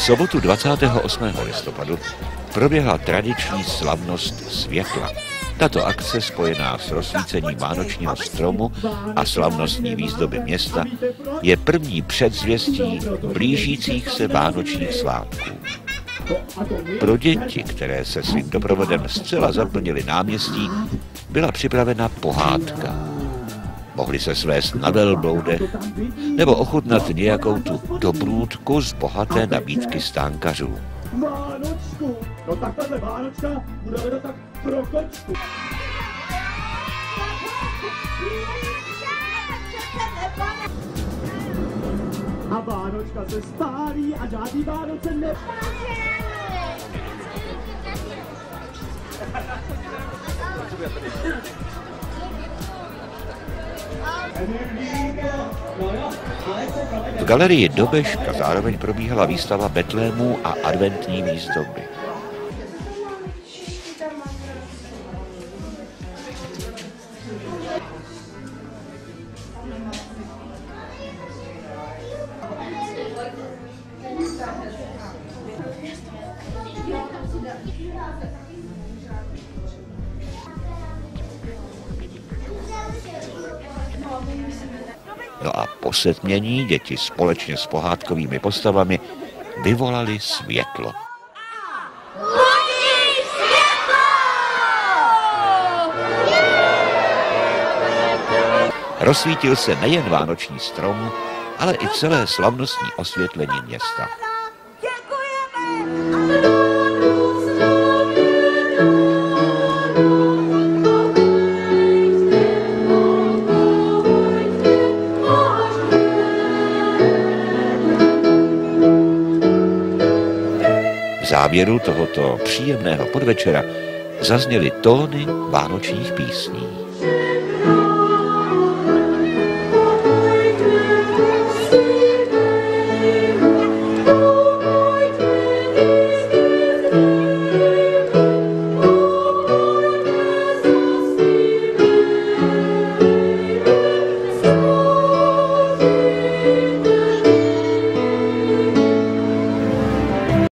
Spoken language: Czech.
V sobotu 28. listopadu proběhla tradiční slavnost světla. Tato akce, spojená s rozsvícením vánočního stromu a slavnostní výzdoby města, je první předzvěstí blížících se vánočních svátků. Pro děti, které se svým doprovodem zcela zaplnily náměstí, byla připravena pohádka. Mohli se svést na velbloudech nebo ochutnat nějakou tu dobrůdku z bohaté nabídky stánkařů. Vánočku, no tak tahle Vánočka bude tak pro kočku. A Vánočka se spálí a žádný Vánoce V galerii Dobeška zároveň probíhala výstava betlémů a adventní výzdoby. No a po setmění děti společně s pohádkovými postavami vyvolali světlo. Rozsvítil se nejen vánoční strom, ale i celé slavnostní osvětlení města. V závěru tohoto příjemného podvečera zazněly tóny vánočních písní.